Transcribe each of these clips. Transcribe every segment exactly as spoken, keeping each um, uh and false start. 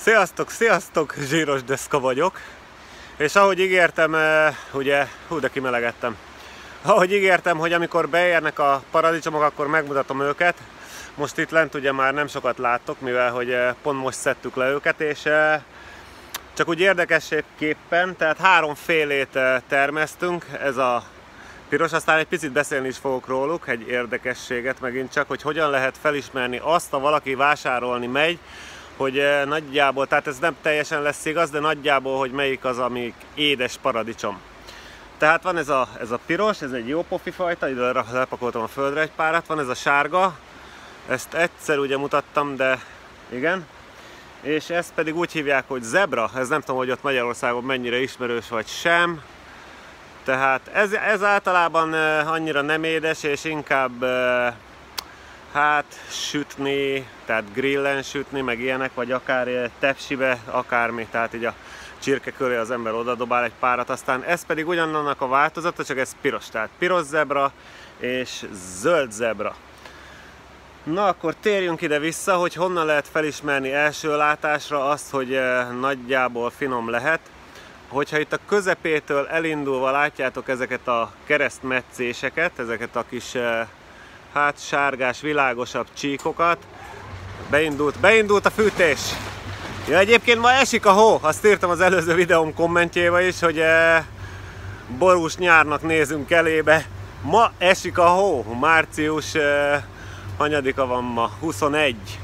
Sziasztok, sziasztok! Zsíros Deszka vagyok. És ahogy ígértem, ugye, hú, de kimelegettem. Ahogy ígértem, hogy amikor beérnek a paradicsomok, akkor megmutatom őket. Most itt lent ugye már nem sokat láttok, mivel hogy pont most szedtük le őket, és csak úgy érdekességképpen, tehát három félét termesztünk, ez a piros, aztán egy picit beszélni is fogok róluk, egy érdekességet megint csak, hogy hogyan lehet felismerni azt, ha valaki vásárolni megy, hogy nagyjából, tehát ez nem teljesen lesz igaz, de nagyjából, hogy melyik az, amik édes paradicsom. Tehát van ez a, ez a piros, ez egy jó pofi fajta, ide lepakoltam a földre egy párat, van ez a sárga, ezt egyszer ugye mutattam, de igen. És ezt pedig úgy hívják, hogy zebra, ez nem tudom, hogy ott Magyarországon mennyire ismerős vagy sem. Tehát ez, ez általában annyira nem édes, és inkább hát sütni, tehát grillen sütni, meg ilyenek, vagy akár tepsibe, akármi, tehát így a csirke köré az ember odadobál egy párat, aztán ez pedig ugyanannak a változata, csak ez piros, tehát piros zebra és zöld zebra. Na akkor térjünk ide vissza, hogy honnan lehet felismerni első látásra azt, hogy nagyjából finom lehet. Hogyha itt a közepétől elindulva látjátok ezeket a keresztmetszéseket, ezeket a kis hát sárgás, világosabb csíkokat, beindult, beindult a fűtés! Ja, egyébként ma esik a hó, azt írtam az előző videóm kommentjébe is, hogy eh, borús nyárnak nézünk elébe. Ma esik a hó, március eh, hanyadika van ma? huszonegy.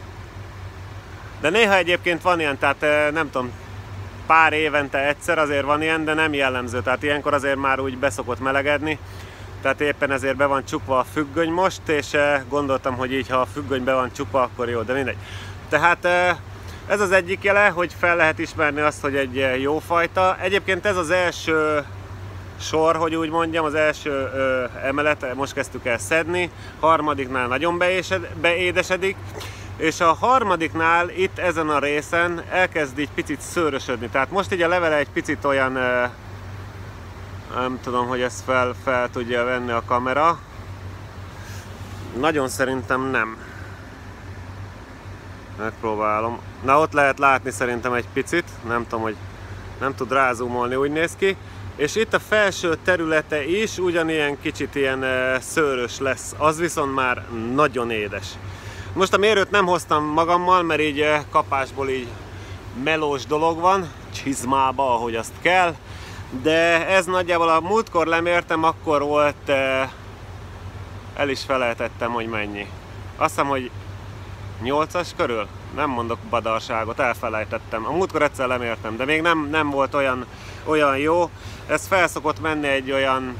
De néha egyébként van ilyen, tehát eh, nem tudom, pár évente egyszer azért van ilyen, de nem jellemző, tehát ilyenkor azért már úgy beszokott melegedni. Tehát éppen ezért be van csukva a függöny most, és eh, gondoltam, hogy így, ha a függöny be van csukva, akkor jó, de mindegy. Tehát eh, ez az egyik jele, hogy fel lehet ismerni azt, hogy egy jó fajta. Egyébként ez az első sor, hogy úgy mondjam, az első ö, emelet, most kezdtük el szedni, harmadiknál nagyon beédesedik, és a harmadiknál itt ezen a részen elkezd így picit szőrösödni. Tehát most így a levele egy picit olyan, ö, nem tudom, hogy ezt fel, fel tudja venni a kamera. Nagyon szerintem nem. Megpróbálom. Na, ott lehet látni szerintem egy picit, nem tudom, hogy nem tud rázumolni, úgy néz ki. És itt a felső területe is ugyanilyen kicsit ilyen e, szőrös lesz, az viszont már nagyon édes. Most a mérőt nem hoztam magammal, mert így e, kapásból így melós dolog van, csizmába, ahogy azt kell. De ez nagyjából a múltkor lemértem, akkor volt, e, el is felejtettem, hogy mennyi. Azt hiszem, hogy nyolcas körül? Nem mondok badarságot, elfelejtettem. A múltkor egyszer lemértem, de még nem, nem volt olyan, olyan jó. Ez fel szokott menni egy olyan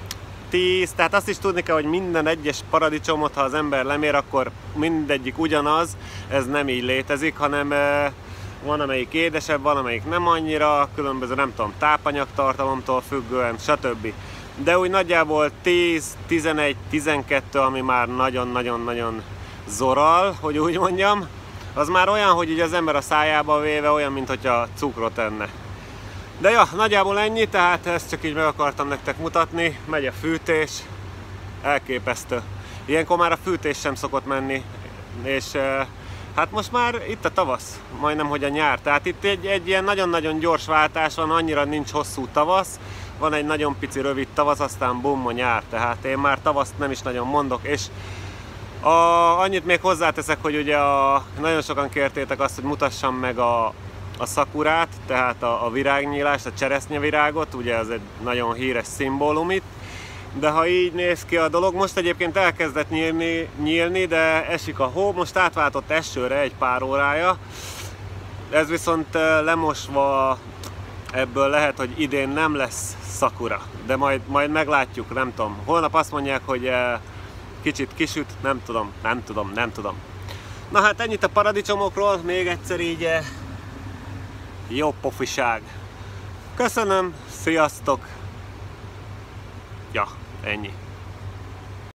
tíz, tehát azt is tudni kell, hogy minden egyes paradicsomot, ha az ember lemér, akkor mindegyik ugyanaz. Ez nem így létezik, hanem e, van amelyik édesebb, van amelyik nem annyira, különböző, nem tudom, tápanyagtartalomtól függően, stb. De úgy nagyjából tíz, tizenegy, tizenkettő, ami már nagyon-nagyon-nagyon zoral, hogy úgy mondjam, az már olyan, hogy így az ember a szájába véve olyan, mint hogyha cukrot enne. De ja, nagyjából ennyi, tehát ezt csak így meg akartam nektek mutatni, megy a fűtés, elképesztő. Ilyenkor már a fűtés sem szokott menni, és hát most már itt a tavasz, majdnem hogy a nyár, tehát itt egy, egy ilyen nagyon-nagyon gyors váltás van, annyira nincs hosszú tavasz, van egy nagyon pici rövid tavasz, aztán bum a nyár, tehát én már tavaszt nem is nagyon mondok, és A, annyit még hozzáteszek, hogy ugye a, nagyon sokan kértétek azt, hogy mutassam meg a, a szakurát, tehát a, a virágnyílást, a cseresznyevirágot, ugye ez egy nagyon híres szimbólum itt. De ha így néz ki a dolog, most egyébként elkezdett nyílni, nyílni, de esik a hó, most átváltott esőre egy pár órája. Ez viszont lemosva ebből lehet, hogy idén nem lesz szakura, de majd, majd meglátjuk, nem tudom. Holnap azt mondják, hogy kicsit kisüt, nem tudom, nem tudom, nem tudom. Na hát ennyit a paradicsomokról, még egyszer így jó pofiság. Köszönöm, sziasztok! Ja, ennyi.